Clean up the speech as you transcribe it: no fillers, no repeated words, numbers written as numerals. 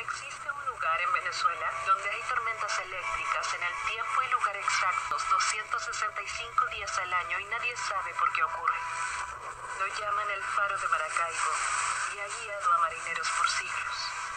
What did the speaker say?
Existe un lugar en Venezuela donde hay tormentas eléctricas en el tiempo y lugar exactos 265 días al año y nadie sabe por qué ocurre. Lo llaman el Faro de Maracaibo y ha guiado a marineros por siglos.